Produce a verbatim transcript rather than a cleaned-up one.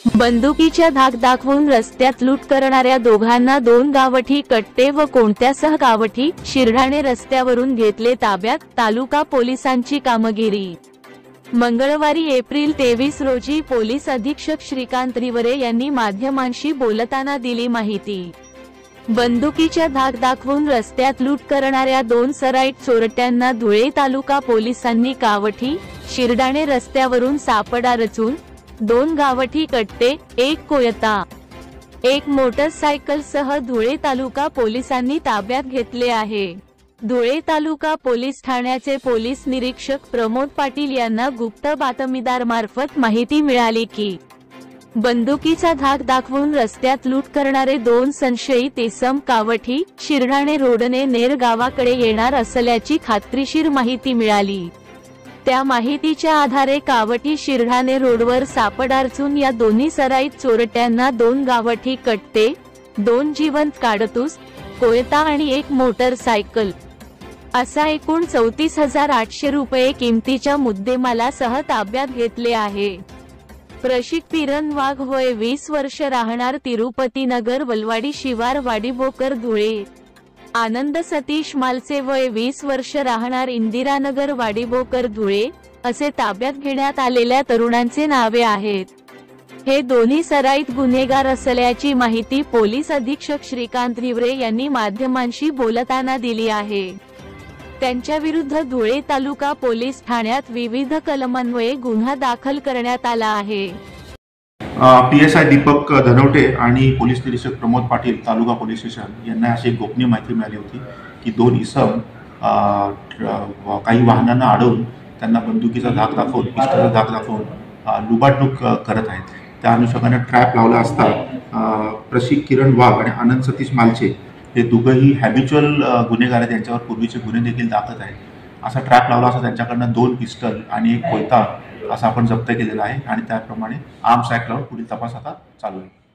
बंदुकीच्या धाक दाखवून रस्त्यात लूट करणाऱ्या दोघांना दोन गावठी कट्टे व कोणत्यासह गावठी शिरढाणे रस्त्यावरून घेतले ताब्यात, तालुका पोलिसांची कामगिरी। मंगळवारी एप्रिल तेवीस रोजी पोलीस अधीक्षक श्रीकांत रिवरे यांनी माध्यमांशी बोलताना दिली माहिती। बंदुकीच्या धाक दाखवून रस्त्यात लूट करणाऱ्या दोन सराईट चोरट्यांना धुळे तालुका पोलिसांनी गावठी शिरढाणे रस्त्यावरून सापळा रचून दोन गावठी कट्टे, एक कोयता, एक मोटरसायकल सह धुळे तालुका पोलिसांनी ताब्यात घेतले आहे। धुळे तालुका पोलीस ठाण्याचे पोलीस निरीक्षक प्रमोद पाटील यांना गुप्त बातमीदार मार्फत माहिती मिळाली की बंदुकीचा धाक दाखवून रस्त्यात लूट करणारे दोन संशयित इसम कावठी शिरढाणे रोडने नेर गावाकडे येणार असल्याची खात्रीशीर माहिती मिळाली। त्या माहितीच्या आधारे कावठी शिरढाणे रोडवर सापळा रचून या दोन्ही सराईत चोरट्यांना दोन गावठी कट्टे, दोन जिवंत काडतूस, कोयता आणि एक मोटरसायकल असा एकूण चौतीस हजार आठशे रुपये किमतीच्या मुद्देमालासह ताब्यात घेतले आहे। प्रशिक किरण वाघ वय वीस वर्ष राहणार तिरुपती नगर वलवाडी शिवार वाडीभोकर धुळे। आनंद सतीश मालचे वय वीस वर्ष राहणार इंदिरानगर वाडीभोकर धुळे असे ताब्यात घेण्यात आलेल्या तरुणांचे नावे आहेत। हे दोन्ही सराईत गुन्हेगार असल्याची माहिती पोलीस अधीक्षक श्रीकांत रिवरे यांनी माध्यमांशी बोलताना दिली आहे। त्यांच्या विरुद्ध धुळे तालुका पोलीस ठाण्यात विविध कलमान्वये गुन्हा दाखल करण्यात आला आहे। P S I Deepak Dhanwate आणि पोलीस निरीक्षक प्रमोद पाटील तालुका पोलीस स्टेशन यांना अशी गोपनीय माहिती मिळाली होती की दोन इसम काही वाहनांना अडवून त्यांना बंदुकीचा धाक दाखवून पिस्टलचा धाक दाखवून लुबाडणूक करत आहेत। त्या अनुषंगाने ट्रॅप लावला असता प्रशिक किरण वाघ आणि आनंद सतीश मालचे हे दोघंही हॅबिच्युअल गुन्हेगार आहेत, त्यांच्यावर पूर्वीचे गुन्हे देखील दाखल आहेत। असा ट्रॅप लावला असता त्यांच्याकडनं दोन पिस्टल आणि एक कोयता असा आपण जप्त केलेला आहे आणि त्याप्रमाणे आर्म्स ॲक्ट लावून पुढील तपास आता चालू आहे।